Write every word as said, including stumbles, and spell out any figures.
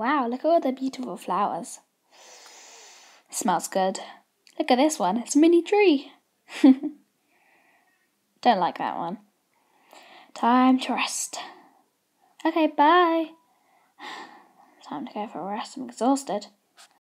Wow, look at all the beautiful flowers. It smells good. Look at this one, it's a mini tree. Don't like that one. Time to rest. Okay, bye. Time to go for a rest, I'm exhausted.